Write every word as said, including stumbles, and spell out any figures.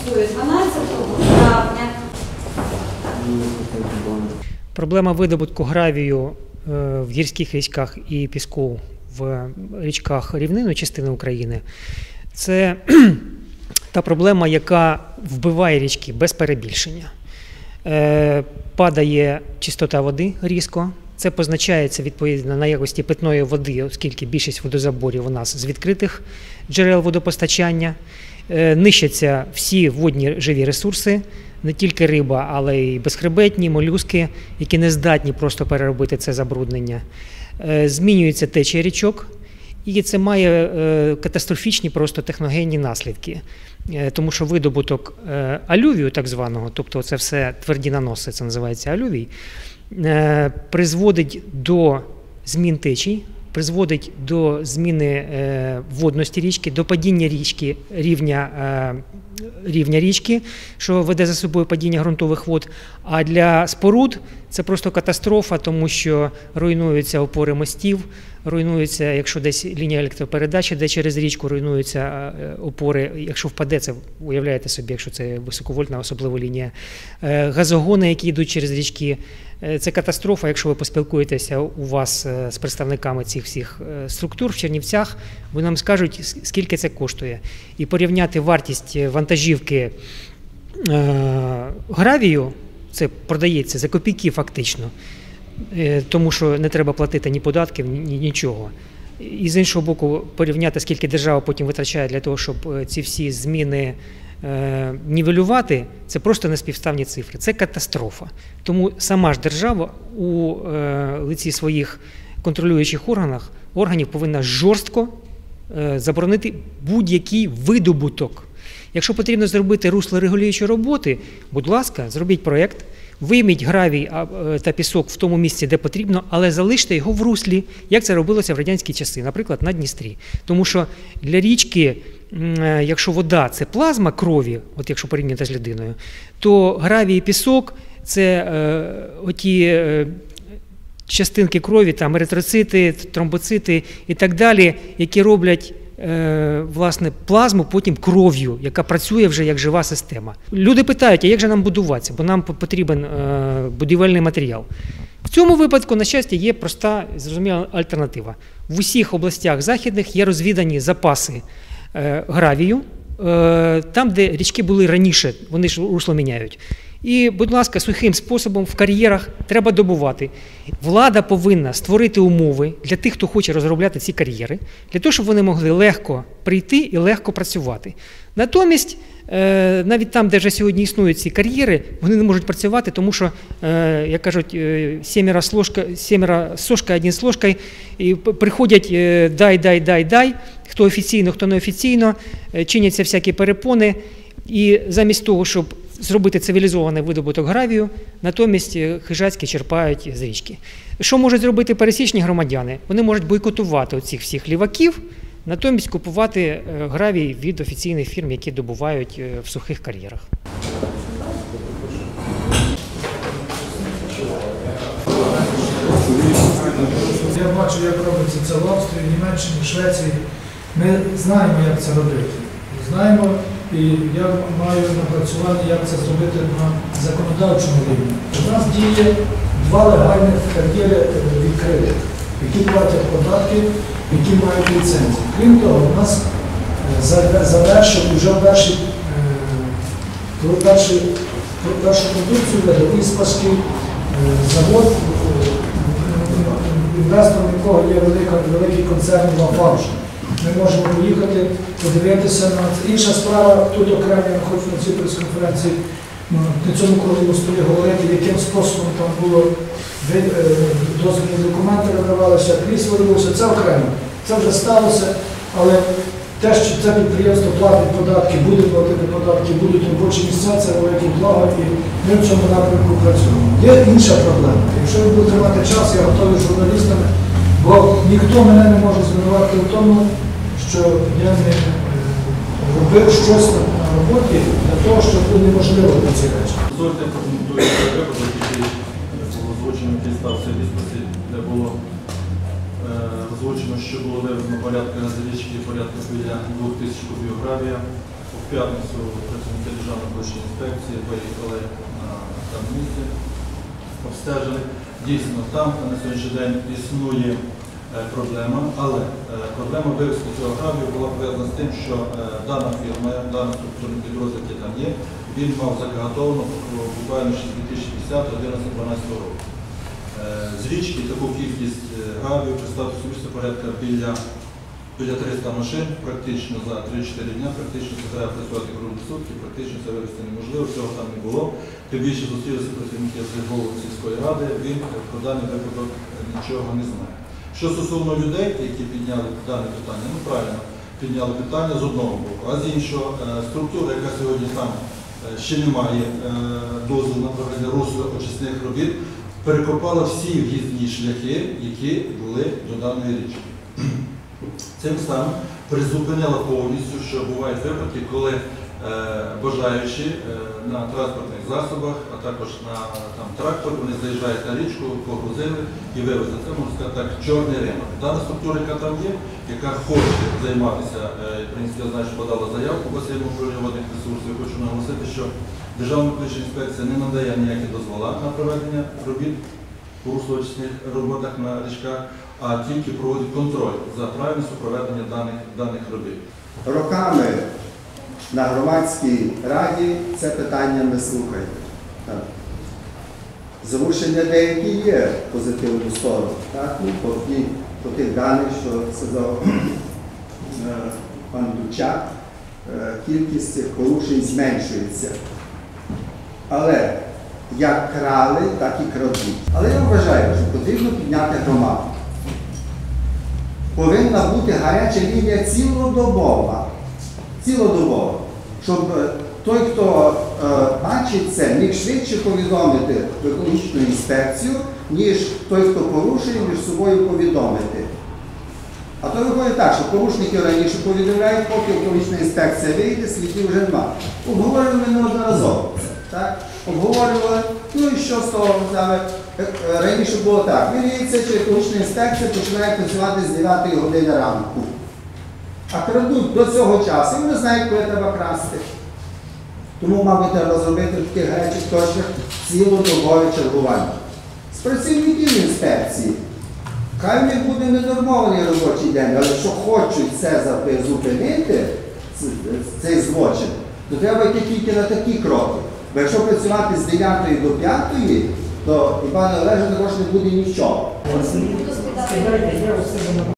фіксую дванадцятого травня. Проблема видобутку гравію в гірських річках і піску в річках рівнинної частини України – це та проблема, яка вбиває річки без перебільшення. Падає чистота води різко. Це позначається відповідно на якості питної води, оскільки більшість водозаборів у нас з відкритих джерел водопостачання. Нищаться всі водні живі ресурси, не тільки риба, але й безхребетні, молюски, які не здатні просто переробити це забруднення. Змінюється течія річок, і це має катастрофічні просто техногенні наслідки. Тому що видобуток алювію, так званого, тобто це все тверді наноси, це називається алювій, призводить до змін течій, призводить до зміни водності річки, до падіння річки, рівня, рівня річки, що веде за собою падіння ґрунтових вод. А для споруд це просто катастрофа, тому що руйнуються опори мостів, руйнуються, якщо десь лінія електропередачі, де через річку руйнуються опори, якщо впаде, це уявляєте собі, якщо це високовольтна, особливо лінія, газогони, які йдуть через річки. Це катастрофа, якщо ви поспілкуєтеся у вас з представниками цих всіх структур в Чернівцях, вони нам скажуть, скільки це коштує. І порівняти вартість вантажівки гравію, це продається за копійки фактично, тому що не треба платити ні податків, ні нічого. І з іншого боку, порівняти, скільки держава потім витрачає для того, щоб ці всі зміни нівелювати, це просто неспівставні цифри. Це катастрофа. Тому сама ж держава у лиці своїх контролюючих органах, органів повинна жорстко заборонити будь-який видобуток. Якщо потрібно зробити руслорегулюючі роботи, будь ласка, зробіть проєкт, вийміть гравій та пісок в тому місці, де потрібно, але залиште його в руслі, як це робилося в радянські часи, наприклад, на Дністрі. Тому що для річки, якщо вода – це плазма крові, от якщо порівняти з людиною, то гравій і пісок – це е, оті е, частинки крові, там еритроцити, тромбоцити і так далі, які роблять е, власне плазму потім кров'ю, яка працює вже як жива система. Люди питають, а як же нам будуватися, бо нам потрібен е, будівельний матеріал. В цьому випадку, на щастя, є проста, зрозуміла альтернатива. В усіх областях західних є розвідані запаси гравію, там, де річки були раніше, вони ж русло міняють. І, будь ласка, сухим способом в кар'єрах треба добувати. Влада повинна створити умови для тих, хто хоче розробляти ці кар'єри, для того, щоб вони могли легко прийти і легко працювати. Натомість, навіть там, де вже сьогодні існують ці кар'єри, вони не можуть працювати, тому що, як кажуть, сімеро сошка, один з ложкою, і приходять дай, дай, дай, дай, хто офіційно, хто неофіційно, чиняться всякі перепони, і замість того, щоб зробити цивілізований видобуток гравію, натомість хижацькі черпають з річки. Що можуть зробити пересічні громадяни? Вони можуть бойкотувати оцих всіх ліваків, натомість купувати гравій від офіційних фірм, які добувають в сухих кар'єрах. Я бачу, як робиться це в Австрії, Німеччині, Швеції. Ми знаємо, як це робити. Знаємо, і я маю напрацювання, як це зробити на законодавчому рівні. У нас діє два легальних кар'єри відкритих, які платять податки, які мають ліцензії. Крім того, у нас завершив вже перший, перший, першу продукцію ледовий спасків завод, інвестором якого є великий концерн «Лафарж». Ми можемо поїхати, подивитися на це. Інша справа, тут окремо, я хочу на цій прес-конференції, на цьому круглому столі говорити, яким способом там було дозвільні документи видавалися, крісло робилося, це окремо. Це вже сталося, але те, що це підприємство платить податки, буде платити податки, будуть робочі місця, це велике благо, і ми в цьому напрямку працюємо. Є інша проблема. Якщо ви будете мати час, я готовий з журналістами, бо ніхто мене не може звинуватити в тому, що я не робив щось на роботі для того, щоб було неможливо на ці речі. Дозвольте прокоментую випадок, який озвучено, який стався в Ліспасі, де було озвучено, що було вивезено порядка на річки, порядка біля двох тисяч кубів гравія. У п'ятницю працівники Державної злочинної інспекції, виїхали на там місце, обстежили. Дійсно, там на сьогоднішній день існує е, проблема, але е, проблема вивезки цього гравію була пов'язана з тим, що е, дана фірма, дана структурний підрозділ, який там є, він мав заготовлено буквально ще з дві тисячі десятого - одинадцятого - дванадцятого року. Е, З річки таку кількість е, гравію представити собі це порядка біля, біля триста машин, практично за три-чотири дня, практично це треба працювати круглі сутки, практично це вивезти неможливо, цього там не було. Тим більше зустрілися працівники з голови сільської ради, він про даний випадок нічого не знає. Що стосовно людей, які підняли дане питання, ну правильно, підняли питання з одного боку, а з іншого, е, структура, яка сьогодні там е, ще не має е, дозволу на проведення русло-очисних робіт, перекопала всі в'їзні шляхи, які були до даної річки. Цим самим призупинила повністю, що бувають випадки, коли е, бажаючи е, на транспортних засобах, а також на там, трактор, вони заїжджають на річку, погрузили і вивезли. Це, можна сказати так, чорний ринок. Дана структура, яка там є, яка хоче займатися, е, в принципі, я знаю, що подала заявку в басейну управління водних ресурсів, я хочу наголосити, що Державна екологічна інспекція не надає ніякі дозвола на проведення робіт у руслоочисних роботах на річках, а тільки проводить контроль за правильністю проведення даних, даних робіт. Роками на громадській раді це питання не слухають. Так. Зрушення деякі є в позитивну сторону. Так? Ну, по, ті, по тих даних, що сказав е, пан Дучак, е, кількість цих порушень зменшується. Але як крали, так і крадуть. Але я вважаю, що потрібно підняти громаду. Повинна бути гаряча лінія цілодобова. Цілодобова. Щоб той, хто е, бачить це, міг швидше повідомити в екологічну інспекцію, ніж той, хто порушує, між собою повідомити. А то виходить так, що порушники раніше повідомляють, поки екологічна інспекція вийде, слідів вже нема. Обговорювали ми неодноразово. Так? Обговорювали, ну і що з того, саме, раніше було так, міліція чи екологічна інспекція починає працювати з дев'ятої години ранку. А крадуть до цього часу, і вони знають, коли треба красти. Тому, мабуть, треба зробити в таких гарячих точках цілодобове чергування. З працівників інспекції. Хай в них буде ненормований робочий день, але якщо хочуть це зупинити, цей злочин, то треба йти тільки на такі кроки. Бо якщо працювати з дев'ятої до п'ятої, то, Іване Олеже, також не буде нічого.